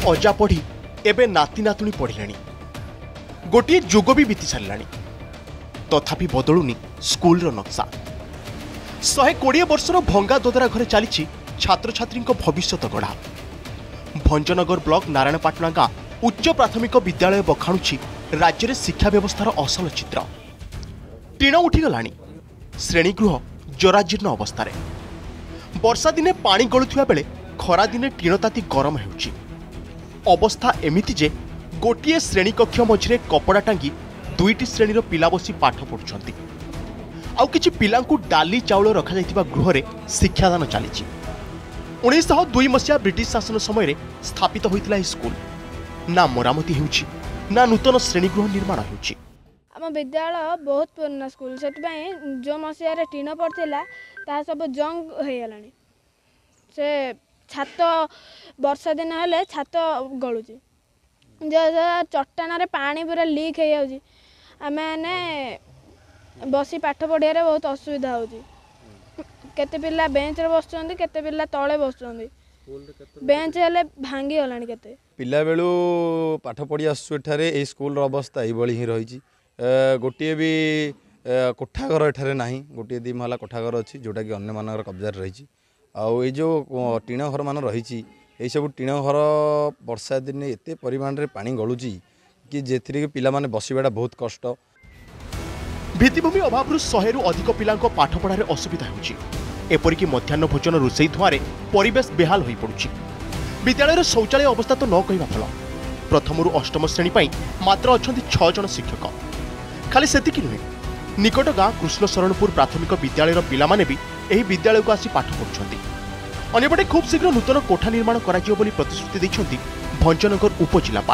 अजा पढ़ी एबे नाती नातुणी पढ़िले गोटे जुग भी बीती सारे तथापि बदलुनी स्कूल नक्शा 120 वर्षर भंगा दोदरा घरे चली छात्र छात्री भविष्य गढ़ा भंजनगर ब्लॉक नारायणपाटना गाँ उच्च प्राथमिक विद्यालय बखाणुछि राज्य में शिक्षा व्यवस्थार असल चित्र टीण उठीगला श्रेणीगृह जराजीर्ण अवस्था वर्षा दिने पानी गलुवा बेले खरा दिने टीण ताती गरम होउछि अवस्था एमिति जे गोटे श्रेणी कक्ष मझिरे कपड़ा टांगी दुईटी श्रेणीर पिला बसी पाठ पढ़ुछंती आउ किछि पिलांकु डाली चाउल रखा जाइतिबा गृहरे शिक्षादान चली 1902 मसीहा ब्रिटिश शासन समय स्थापित होइतिला स्कूल ना मरामती होउछि ना नूतन श्रेणीगृह निर्माण होउछि। आम विद्यालय बहुत पुराना स्कूल से जो मसीह टीण पड़ता ता सब जंग हो गलानी से छात वर्षा दिन हेले छात गलुची चट्टान पानी पूरा लीक हो जाऊँगी आमे बसी पाठ पढ़िया बहुत असुविधा होती केते पिला बेंच रे बसुंदी केते पिला तळे बसुंदी बेंच हेले भांगी गलानी केते पिला बेलू पाठ पढ़ी आसु एठारे ए स्कूल रो अवस्था ए बळी ही रहिछि गोटे भी कोठाघर एठारे नाही गोटे दी महला कोठाघर अछि जोटा कि अन्य मानकर कब्जा रहिछि आउ ए जो टीण घर मान रहिछि ए सब टीण घर वर्षा दिन एते परिमाण रे पानी गळुछि कि जेथि पिला माने बसिबाटा बहुत कष्ट भित्तिभूमि अभाव 100 रु अधिक पिलांको पाठ पढ़ारे असुविधा होउछि एपरिक मध्याह्न भोजन रोषेई धुआं परिवेश बेहाल हो पड़ुछि विद्यालय शौचालय अवस्था तो न कहवा भल प्रथम रु अष्टम श्रेणी पर मात्र अच्छा 6 जन शिक्षक खाली सेतिकी नुहे निकट गाँ कृष्णशरणपुर प्राथमिक विद्यालय पिलामाने भी एही विद्यालय को आसी पाठ पढ़ुछंती अन्यपटे खूब शीघ्र नूतन कोठा निर्माण कराजियो बोली प्रतिश्रुति दैछंती भंजनगर उपजिलापाल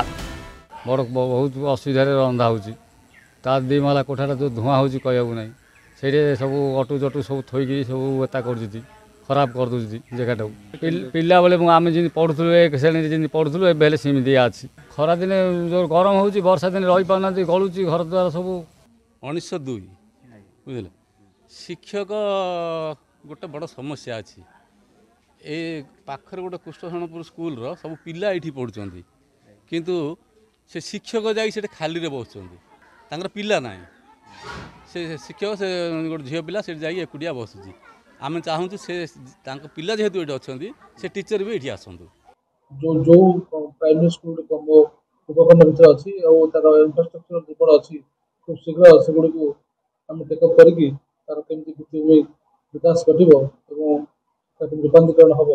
बहुत असुविधा रंधा होउछि ता दी माला कोठाटा जो धुआं होउछि कहबो नै सेरे सब अटू जटू सब थोइकी सब एता करजुती खराब कर दूची जगह पिला बेले आम जी पढ़ुलु एक श्रेणी जी पढ़ुलु एबे सेमती अच्छी खरा दिन जो गरम हो वर्षा दिन रही पाना गलुची घर द्वार सब 1902 बुझे शिक्षक गोटे बड़ समस्या अच्छी ए पाखर गोटे कृष्णशरणपुर स्कूल रो सब पिला ये पढ़ुं किंतु से शिक्षक जाए खाली रे बसुँच पिला ना से शिक्षक से गोटे झील पिला से जाए एकुटिया बसुची आम चाहूँ से पिला जेहेतु ये अच्छा से टीचर भी ये आसतु जो जो प्राइमरी स्कूल उपखंड भर अच्छी इंफ्रास्ट्रक्चर दुर्बल अच्छी खूब शीघ्र से गुड़ को आम टेकअप करके तार केमती भित्तिभूमि विकास घटो रूपांतरण हम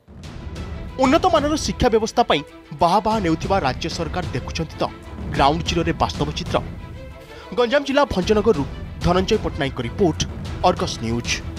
उन्नत मानर शिक्षा व्यवस्था पाई बाहा बाहा नेउथिबा राज्य सरकार देखुछंती तो ग्राउंड जीरो रे वास्तव चित्र गंजाम जिला Bhanjanagar Dhananjay Pattnaik report Argus news.